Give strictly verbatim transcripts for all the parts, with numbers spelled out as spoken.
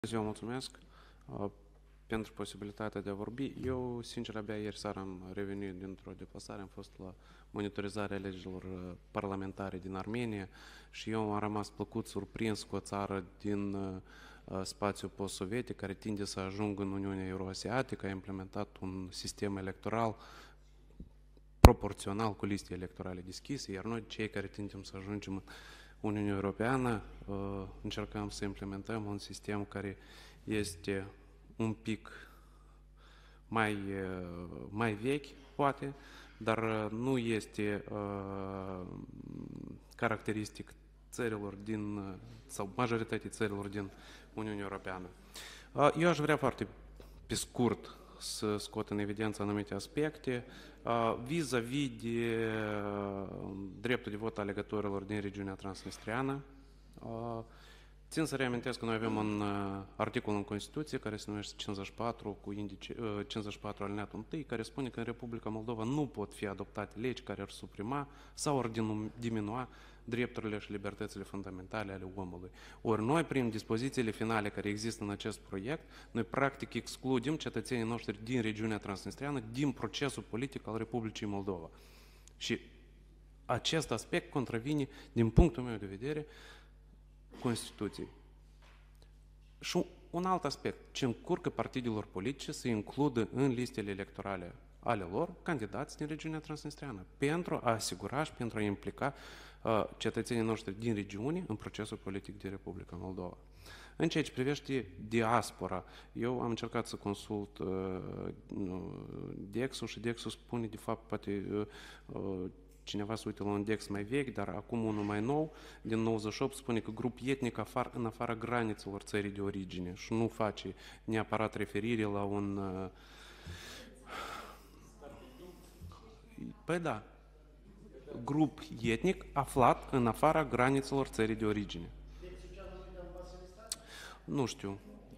Ziua, mulțumesc uh, pentru posibilitatea de a vorbi. Eu, sincer, abia ieri seara am revenit dintr-o deplasare, am fost la monitorizarea legilor uh, parlamentare din Armenia și eu am rămas plăcut surprins cu o țară din uh, spațiul post-sovietic care tinde să ajungă în Uniunea Euroasiatică, a implementat un sistem electoral proporțional cu liste electorale deschise, iar noi, cei care tindem să ajungem în Uniunea Europeană, încercăm să implementăm un sistem care este un pic mai, mai vechi, poate, dar nu este caracteristic țărilor din, sau majoritatea țărilor din Uniunea Europeană. Eu aș vrea foarte pe scurt să scot în evidență anumite aspecte vis-a-vis -vis de dreptul de vot a alegătorilor din regiunea transnistriană. Țin să reamintesc că noi avem un articol în Constituție care se numește cincizeci și patru, cu indice, cincizeci și patru alineatul unu, care spune că în Republica Moldova nu pot fi adoptate legi care ar suprima sau ar diminua drepturile și libertățile fundamentale ale omului. Ori noi, prin dispozițiile finale care există în acest proiect, noi practic excludem cetățenii noștri din regiunea transnistriană din procesul politic al Republicii Moldova. Și acest aspect contravine, din punctul meu de vedere, Constituției. Și un alt aspect, ce încurcă partidelor politice să includă în listele electorale ale lor candidați din regiunea transnistriană, pentru a asigura și pentru a implica uh, cetățenii noștri din regiune în procesul politic din Republica Moldova. În ceea ce privește diaspora, eu am încercat să consult uh, Dexul și Dexul spune, de fapt, poate uh, uh, cineva se uită la un Dex mai vechi, dar acum unul mai nou, din nouăzeci și opt, spune că grup etnic afar, în afara granițelor țării de origine și nu face neapărat referire la un... Uh, Păi da, grup etnic aflat în afara granițelor țării de origine. Nu știu.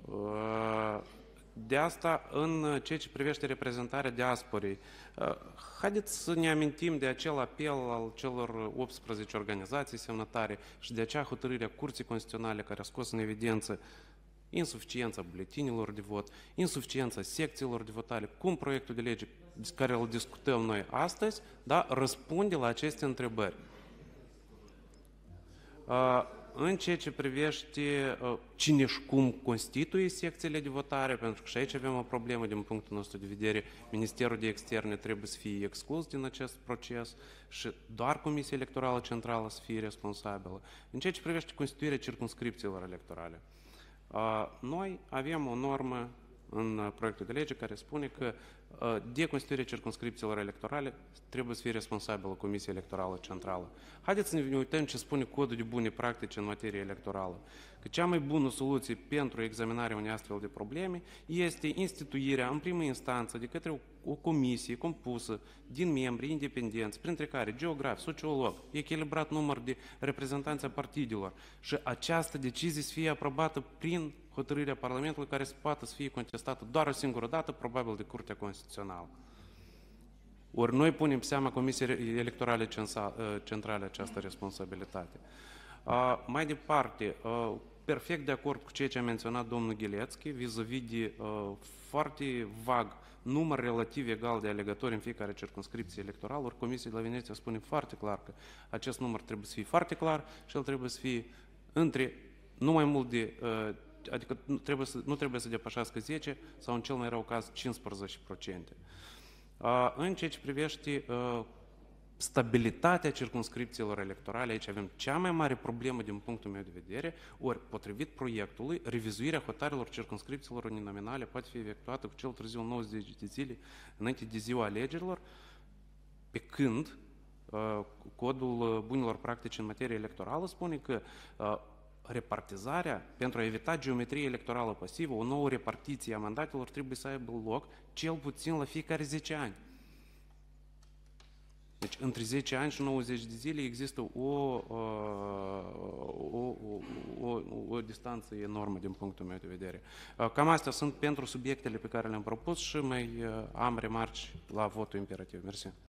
De asta, în ceea ce privește reprezentarea diasporei, haideți să ne amintim de acel apel al celor optsprezece organizații semnătare și de acea hotărâre a Curții Constituționale care a scos în evidență insuficiența buletinilor de vot, insuficiența secțiilor de votare, cum proiectul de lege care îl discutăm noi astăzi, da, răspunde la aceste întrebări. În ceea ce privește cine și cum constituie secțiile de votare, pentru că și aici avem o problemă din punctul nostru de vedere, Ministerul de Externe trebuie să fie exclus din acest proces și doar Comisia Electorală Centrală să fie responsabilă. În ceea ce privește constituirea circumscripțiilor electorale, noi avem o normă în proiectul de lege care spune că de constituirea circumscripțiilor electorale trebuie să fie responsabilă Comisia Electorală Centrală. Haideți să ne uităm ce spune codul de bune practici în materie electorală. Că cea mai bună soluție pentru examinarea unei astfel de probleme este instituirea în primă instanță de către o comisie compusă din membri independenți, printre care geograf, sociolog, echilibrat număr de reprezentanți a partidelor și această decizie să fie aprobată prin hotărârea Parlamentului care se poate să fie contestată doar o singură dată, probabil de Curtea Constituțională. Ori noi punem seama Comisiei Electorale Centrale această responsabilitate. Uh, mai departe, uh, perfect de acord cu ceea ce a menționat domnul Ghilețchi vis-a-vis de uh, foarte vag număr relativ egal de alegători în fiecare circumscripție electorală, ori Comisia de la Veneția spune foarte clar că acest număr trebuie să fie foarte clar și el trebuie să fie între nu mai mult de, uh, adică nu trebuie, să, nu trebuie să depășească zece sau în cel mai rău caz cincisprezece la sută. Uh, în ceea ce privește uh, stabilitatea circumscripțiilor electorale, aici avem cea mai mare problemă din punctul meu de vedere, ori potrivit proiectului, revizuirea hotarelor circumscripțiilor uninominale poate fi efectuată cu cel târziu nouăzeci de zile înainte de ziua alegerilor, pe când uh, codul bunelor practici în materie electorală spune că uh, repartizarea, pentru a evita geometrie electorală pasivă, o nouă repartiție a mandatelor trebuie să aibă loc cel puțin la fiecare zece ani. Deci, între zece ani și nouăzeci de zile există o, o, o, o, o distanță enormă din punctul meu de vedere. Cam astea sunt pentru subiectele pe care le-am propus și mai am remarci la votul imperativ. Mersi.